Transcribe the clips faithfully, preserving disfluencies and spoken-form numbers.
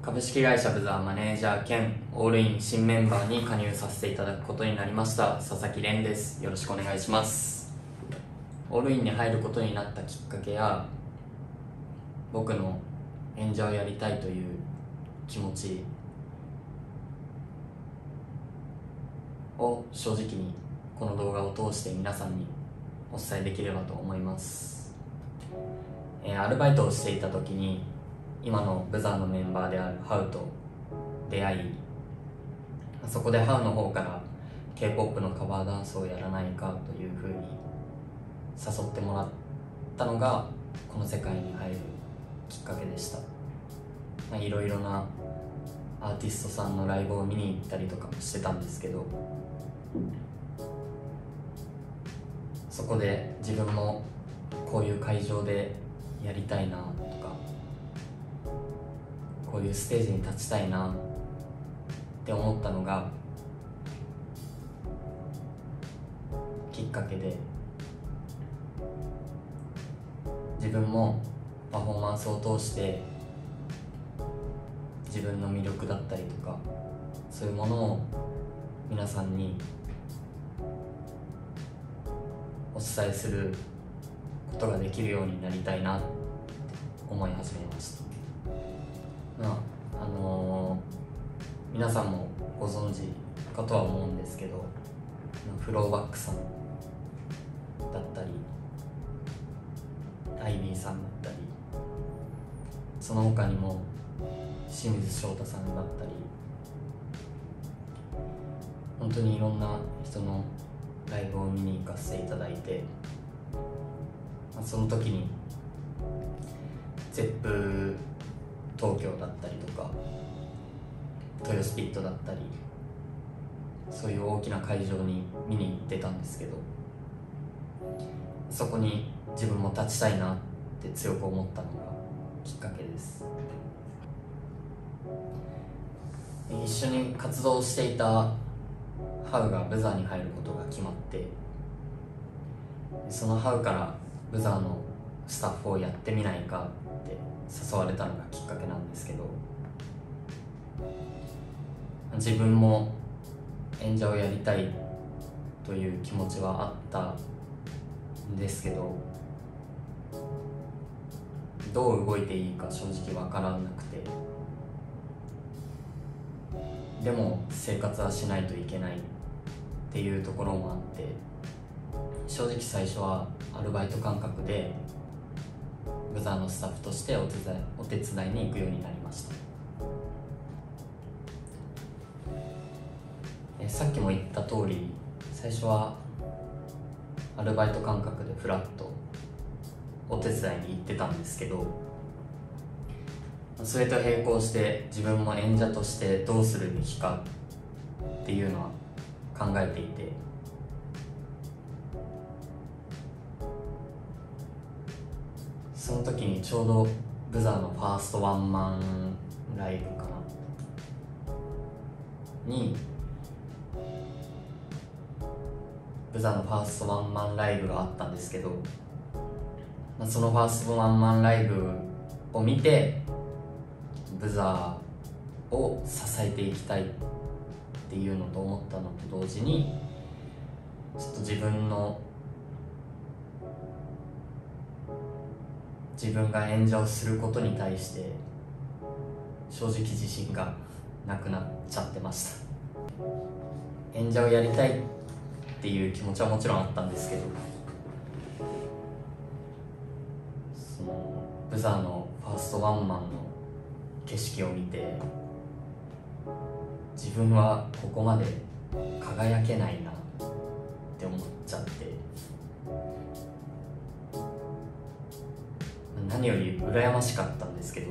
株式会社ブザーマネージャー兼オールイン新メンバーに加入させていただくことになりました佐々木蓮です。よろしくお願いします。オールインに入ることになったきっかけや僕の演者をやりたいという気持ちを正直にこの動画を通して皆さんにお伝えできればと思います。えー、アルバイトをしていた時に今のブザーのメンバーであるハウと出会い、そこでハウの方から ケーポップ のカバーダンスをやらないかというふうに誘ってもらったのがこの世界に入るきっかけでした。まあ、いろいろなアーティストさんのライブを見に行ったりとかもしてたんですけど、そこで自分もこういう会場でやりたいなとか、こういうステージに立ちたいなって思ったのがきっかけで、自分もパフォーマンスを通して自分の魅力だったりとかそういうものを皆さんにお伝えすることができるようになりたいなって思い始めました。まああのー、皆さんもご存知かとは思うんですけど、フローバックさんだったりアイビーさんだったり、その他にも清水翔太さんだったり、本当にいろんな人のライブを見に行かせていただいて、まあ、その時にゼップ東京だったりとか豊スピットだったり、そういう大きな会場に見に行ってたんですけど、そこに自分も立ちたいなって強く思ったのがきっかけです。一緒に活動していたハウがブザーに入ることが決まって、そのハウからブザーのスタッフをやってみないかって誘われたのがきっかけなんですけど、自分も演者をやりたいという気持ちはあったんですけど、どう動いていいか正直わからなくて、でも生活はしないといけないっていうところもあって、正直最初はアルバイト感覚でブザーのスタッフとしてお手伝い、お手伝いに行くようになりました。えさっきも言った通り、最初はアルバイト感覚でフラッとお手伝いに行ってたんですけど、それと並行して自分も演者としてどうするべきかっていうのは考えていて、その時にちょうどブザーのファーストワンマンライブかなにブザーのファーストワンマンライブがあったんですけど、まあ、そのファーストワンマンライブを見てブザーを支えていきたいっていうのと思ったのと同時に、ちょっと自分の自分が演者をすることに対して正直自信がなくなっちゃってました。演者をやりたいっていう気持ちはもちろんあったんですけど、そのブザーのファーストワンマンの景色を見て、自分はここまで輝けないなって思っちゃって、何より羨ましかったんですけど、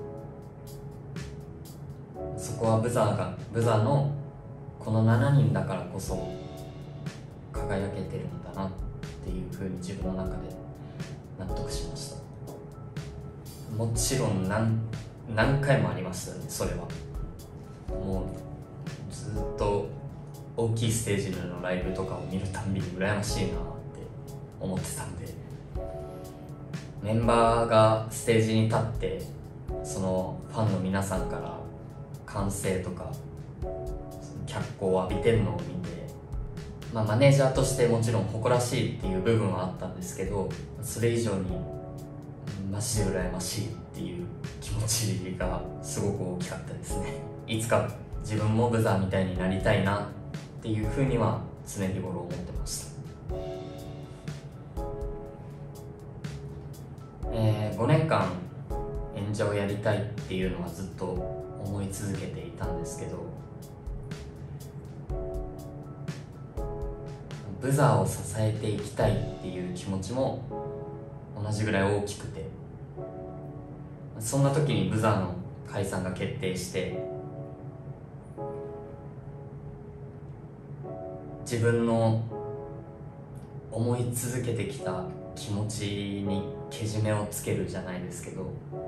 そこはブザーがブザーのこのしちにんだからこそ輝けてるんだなっていうふうに自分の中で納得しました。もちろん何何回もありましたね。それはもうずっと大きいステージでのライブとかを見るたんびに羨ましいなって思ってたんで、メンバーがステージに立ってそのファンの皆さんから歓声とか脚光を浴びてるのを見て、まあ、マネージャーとしてもちろん誇らしいっていう部分はあったんですけど、それ以上にマジで羨ましいっていう気持ちがすごく大きかったですね。いつか自分もブザーみたいになりたいなっていうふうには常日頃思ってました。えー、ごねんかん演者をやりたいっていうのはずっと思い続けていたんですけど、ブザーを支えていきたいっていう気持ちも同じぐらい大きくて、そんな時にブザーの解散が決定して、自分の思い続けてきた気持ちにけじめをつけるじゃないですけど、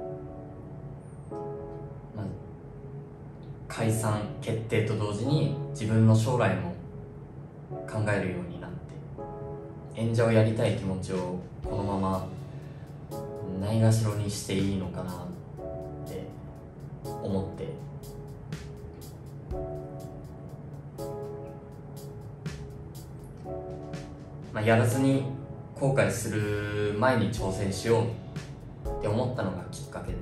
まあ、解散決定と同時に自分の将来も考えるようになって、演者をやりたい気持ちをこのままないがしろにしていいのかなって思って、まあ、やらずに後悔する前に挑戦しようって思ったのがきっかけです。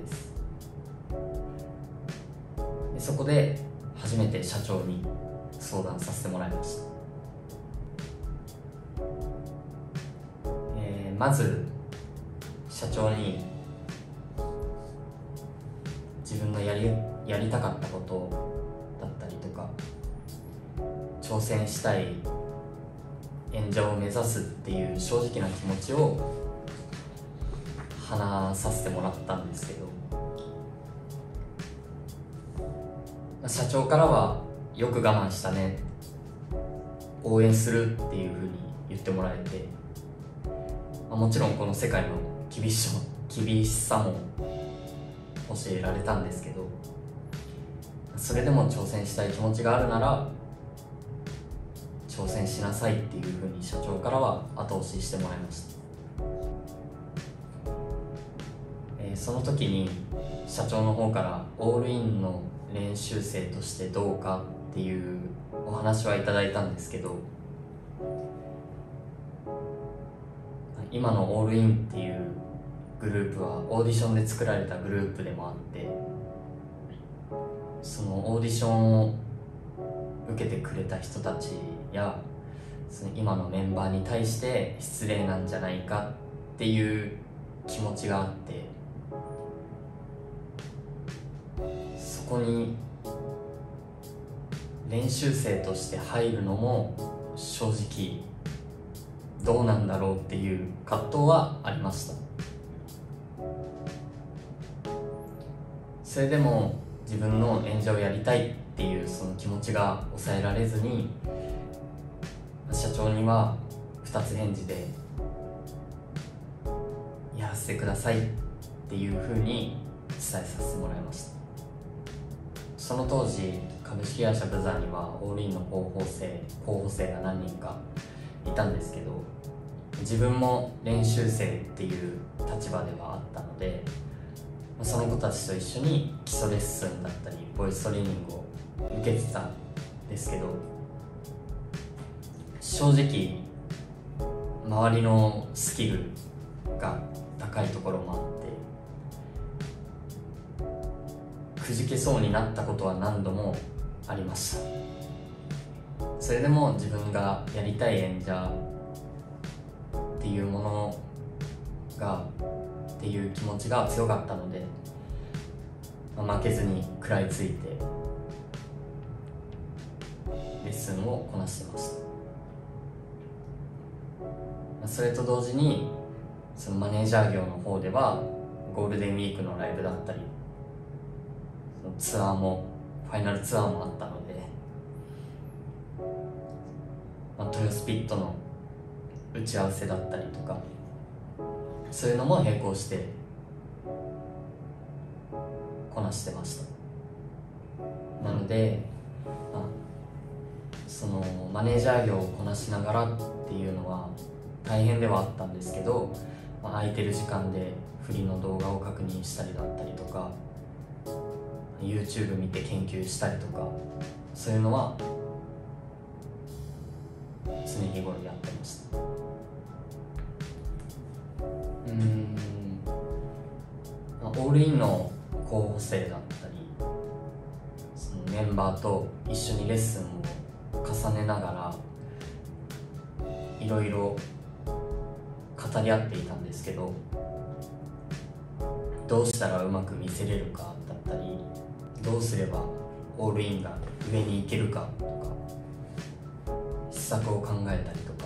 でそこで初めて社長に相談させてもらいました。えー、まず社長に自分のやり、やりたかったことだったりとか、挑戦したい演者を目指すっていう正直な気持ちを話させてもらったんですけど、社長からはよく我慢したね、応援するっていうふうに言ってもらえて、もちろんこの世界の厳しさ、厳しさも教えられたんですけど、それでも挑戦したい気持ちがあるなら挑戦しなさいっていうふうに社長からは後押ししてもらいました。えー、その時に社長の方からオールインの練習生としてどうかっていうお話はいただいたんですけど、今のオールインっていうグループはオーディションで作られたグループでもあって、そのオーディションを受けてくれた人たちやその今のメンバーに対して失礼なんじゃないかっていう気持ちがあって、そこに練習生として入るのも正直どうなんだろうっていう葛藤はありました。それでも自分の演者をやりたいっていうその気持ちが抑えられずに、社長にはふたつ返事でやらせてくださいっていうふうに伝えさせてもらいました。その当時株式会社ブザーにはオールインの候補生候補生が何人かいたんですけど、自分も練習生っていう立場ではあったので、その子たちと一緒に基礎レッスンだったりボイストレーニングを受けてたんですけど、正直周りのスキルが高いところもあってくじけそうになったことは何度もありました。それでも自分がやりたい演者っていうものがっていう気持ちが強かったので、まあ、負けずに食らいついてレッスンをこなしてました。まあ、それと同時にそのマネージャー業の方ではゴールデンウィークのライブだったりそのツアーもファイナルツアーもあったので、まあ、豊洲ピットの打ち合わせだったりとかそういうのも並行してこなしてました。なので、まあ、そのマネージャー業をこなしながらっていうのは大変ではあったんですけど、まあ、空いてる時間で振りの動画を確認したりだったりとか YouTube 見て研究したりとか、そういうのは常日頃やってました。うーん、オールインの候補生だったり、そのメンバーと一緒にレッスンを重ねながらいろいろ語り合っていたんですけど、どうしたらうまく見せれるかだったり、どうすればオールインが上に行けるかとか、施策を考えたりと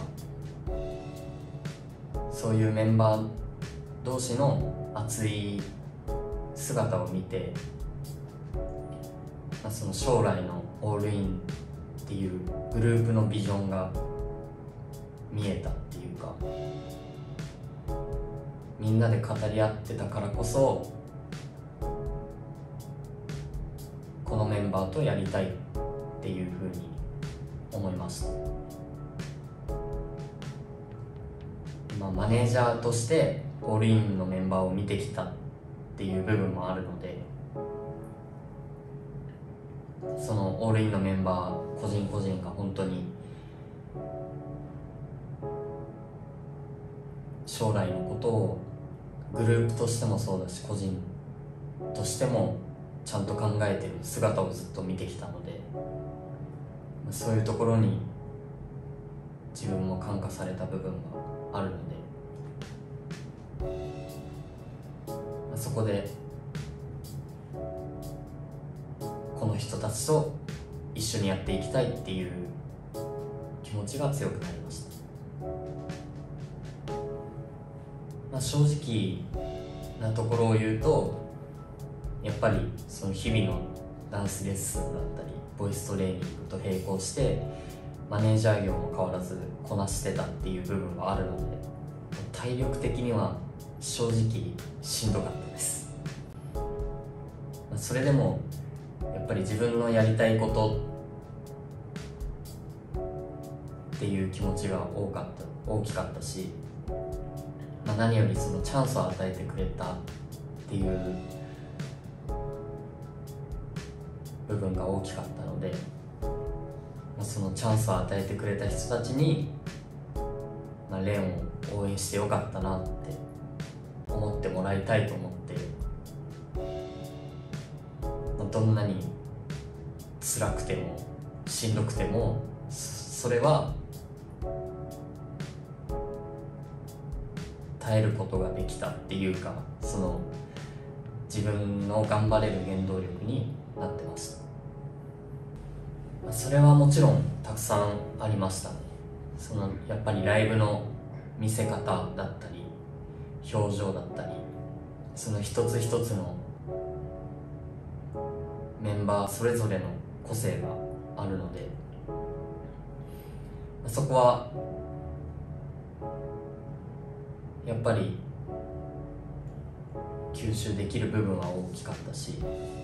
か、そういうメンバー同士の熱い姿を見て、まあ、その将来のオールインっていうグループのビジョンが見えたっていうか、みんなで語り合ってたからこそこのメンバーとやりたいっていうふうに思いました。まあ、マネージャーとしてオールインのメンバーを見てきたっていう部分もあるので、そのオールインのメンバー個人個人が本当に将来のことをグループとしてもそうだし、個人としてもちゃんと考えてる姿をずっと見てきたので、そういうところに自分も感化された部分があるので、そこでこの人たちと一緒にやっていきたいっていう気持ちが強くなりました。まあ、正直なところを言うと、やっぱりその日々のダンスレッスンだったりボイストレーニングと並行してマネージャー業も変わらずこなしてたっていう部分があるので、体力的には正直しんどかったです。それでもやっぱり自分のやりたいことっていう気持ちが多かった大きかったし、まあ、何よりそのチャンスを与えてくれたっていう部分が大きかったので、まあ、そのチャンスを与えてくれた人たちに、まあ、レンを応援してよかったなって思ってもらいたいと思って、まあ、どんなに辛くてもしんどくてもそれは耐えることができたっていうか、その自分の頑張れる原動力になってました。それはもちろんたくさんありましたね。そのやっぱりライブの見せ方だったり表情だったり、その一つ一つのメンバーそれぞれの個性があるので、そこはやっぱり吸収できる部分は大きかったし、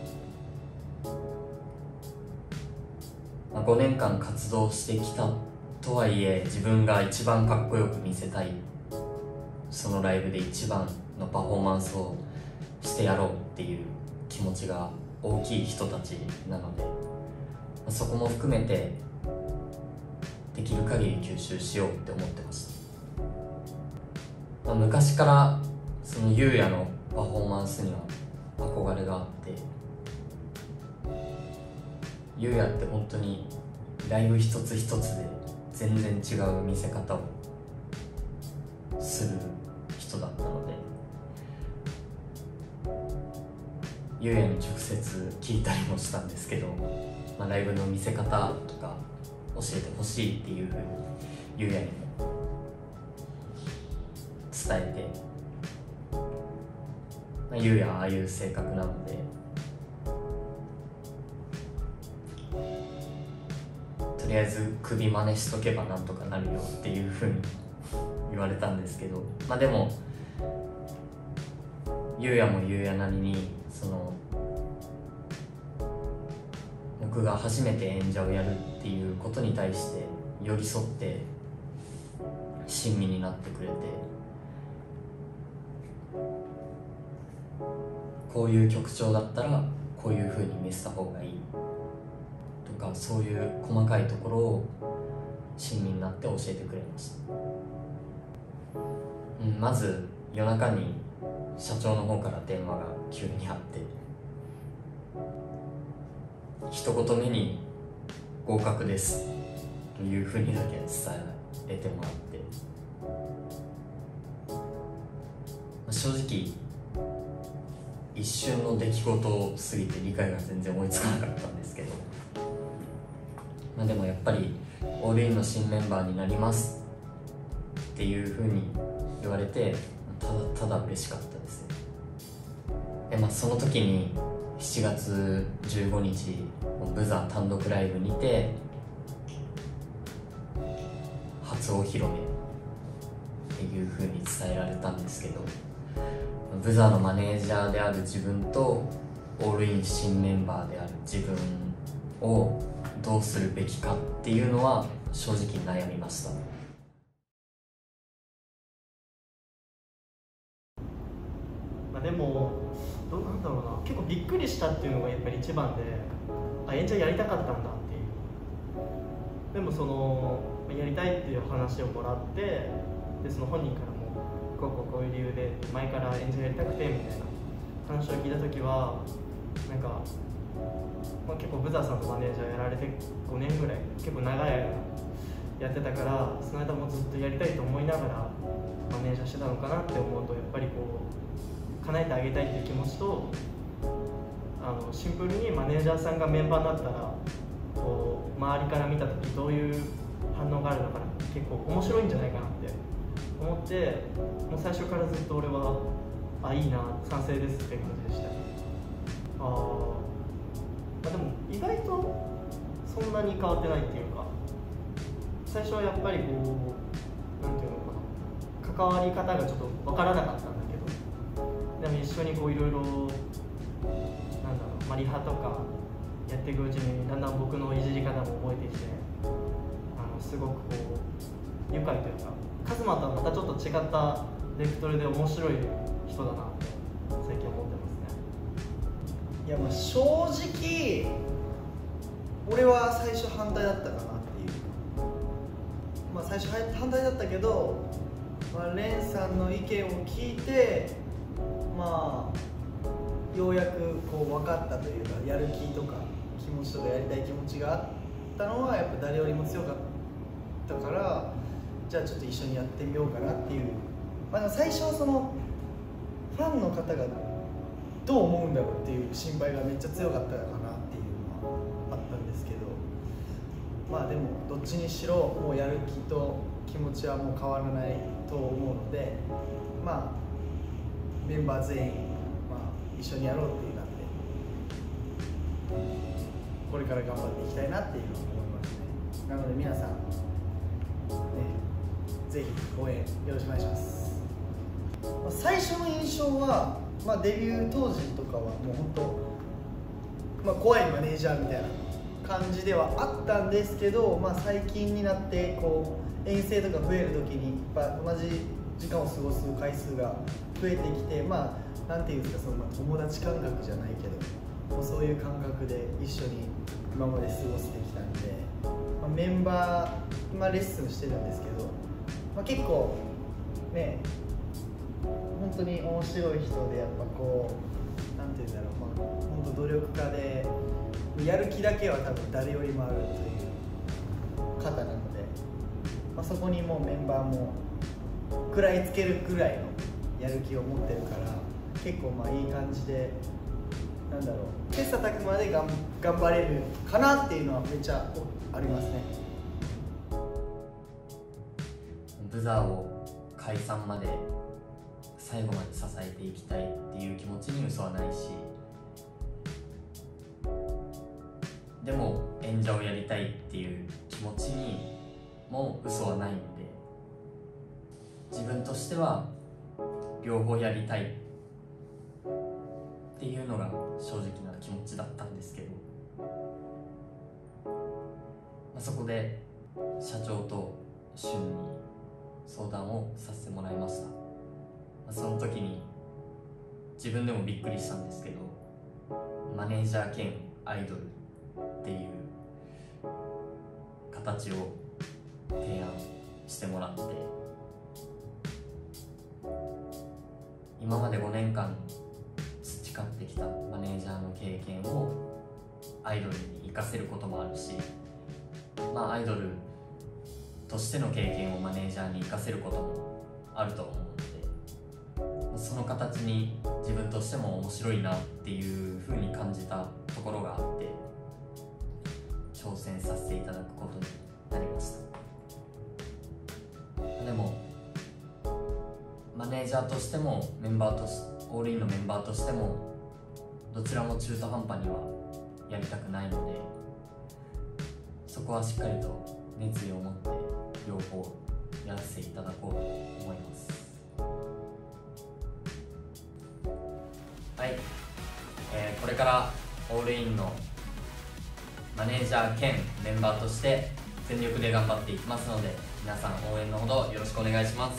まあ、ごねんかん活動してきたとはいえ、自分が一番かっこよく見せたい、そのライブで一番のパフォーマンスをしてやろうっていう気持ちが大きい人たちなので、まあ、そこも含めてできる限り吸収しようって思ってました。まあ、昔からそのゆうやのパフォーマンスには憧れがあって、ゆうやって本当にライブ一つ一つで全然違う見せ方をする人だったので、ゆうやに直接聞いたりもしたんですけど、まあ、ライブの見せ方とか教えてほしいっていうふうにゆうやにも伝えて、まあ、ゆうやはああいう性格なので、とりあえず首真似しとけばなんとかなるよっていうふうに言われたんですけど、まあでもゆうやもゆうやなりに、その僕が初めて演者をやるっていうことに対して寄り添って親身になってくれて、こういう曲調だったらこういう風に見せた方がいいとか、そういう細かいところを親身になって教えてくれました。うん、まず夜中に社長の方から電話が急にあって、一言目に合格ですというふうにだけ伝えてもらって、正直一瞬の出来事すぎて理解が全然追いつかなかったんですけど、まあ、でもやっぱりオールインの新メンバーになりますっていうふうに言われて、ただただ嬉しかったですね。で、まあ、その時にしちがつじゅうごにちブザ単独ライブにて初お披露目っていうふうに伝えられたんですけど、ブザのマネージャーである自分とオールイン新メンバーである自分をどうするべきかっていうのは正直悩みました。 まあ、でもどうなんだろうな、結構びっくりしたっていうのがやっぱり一番で、あ、演者やりたかったんだっていう。でもそのやりたいっていう話をもらって、でその本人からもこうこうこういう理由で前から演者やりたくてみたいな話を聞いた時は、なんか、まあ、結構ブザーさんのマネージャーやられてごねんぐらい、結構長い間やってたから、その間もずっとやりたいと思いながらマネージャーしてたのかなって思うと、やっぱりこう叶えてあげたいっていう気持ちと、あのシンプルにマネージャーさんがメンバーになったらこう周りから見た時どういう反応があるのかな、結構面白いんじゃないかなって思って、もう最初からずっと俺はあ、いいな、賛成ですって感じでした。あ、まあ、でも意外とそんなに変わってないっていうか、最初はやっぱりこうなんていうのかな、関わり方がちょっと分からなかったんだけど、でも一緒にこういろいろなんだろう、まあ、リハとかやっていくうちにだんだん僕のいじり方も覚えてきて、あのすごくこう愉快というか、カズマとはまたちょっと違ったベクトルで面白い人だなって最近思ってますね。 いや、まあ正直俺は最初反対だったかなっていう、まあ最初反対だったけど、まあ、レンさんの意見を聞いて、まあようやくこう分かったというか、やる気とか気持ちとかやりたい気持ちがあったのはやっぱ誰よりも強かったから、じゃあちょっと一緒にやってみようかなっていう、まあ、でも最初はそのファンの方がどう思うんだろうっていう心配がめっちゃ強かったかなっていうのはあったんですけど、まあでもどっちにしろもうやる気と気持ちはもう変わらないと思うので、まあメンバー全員、まあ、一緒にやろうっていうなんで、これから頑張っていきたいなっていうのは思いますね。なので皆さん、ね、ぜひ応援よろしくお願いします。最初の印象は、まあ、デビュー当時とかはもう本当、まあ、怖いマネージャーみたいな感じではあったんですけど、まあ、最近になってこう遠征とか増える時にやっぱ同じ時間を過ごす回数が増えてきて、まあなんていうんですか、その友達感覚じゃないけど、もうそういう感覚で一緒に今まで過ごしてきたんで、まあ、メンバー今レッスンしてるんですけど、まあ、結構ね本当に面白い人で、やっぱこうなんていうんだろう、まあ、本当努力家でやる気だけは多分誰よりもあるという方なので、まあ、そこにもうメンバーも食らいつけるぐらいのやる気を持ってるから、結構まあいい感じで、なんだろう、切磋琢磨でがん頑張れるかなっていうのはめっちゃありますね。 ブザーを解散まで最後まで支えていきたいっていう気持ちに嘘はないし、でも演者をやりたいっていう気持ちにも嘘はないので、自分としては両方やりたいっていうのが正直な気持ちだったんですけど、まあ、そこで社長と俊に相談をさせてもらいました。まあ、その時に自分でもびっくりしたんですけど、 マネージャー兼アイドルっていう形を提案してもらって、今までごねんかん培ってきたマネージャーの経験をアイドルに活かせることもあるし、まあアイドルとしての経験をマネージャーに活かせることもあると思うので、その形に自分としても面白いなっていうふうに感じたところがあって、挑戦させていただくことになりました。でもマネージャーとしてもメンバーとしオールインのメンバーとしてもどちらも中途半端にはやりたくないので、そこはしっかりと熱意を持って両方やらせていただこうと思います。はい、えー、これからオールインのマネージャー兼メンバーとして全力で頑張っていきますので、皆さん応援のほどよろしくお願いします。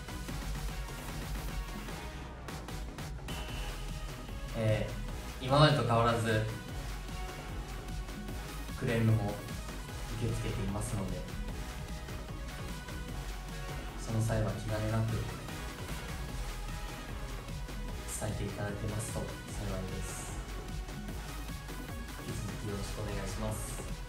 えー、今までと変わらずクレームも受け付けていますので、その際は気兼ねなく伝えていただけますと幸いです。引き続きよろしくお願いします。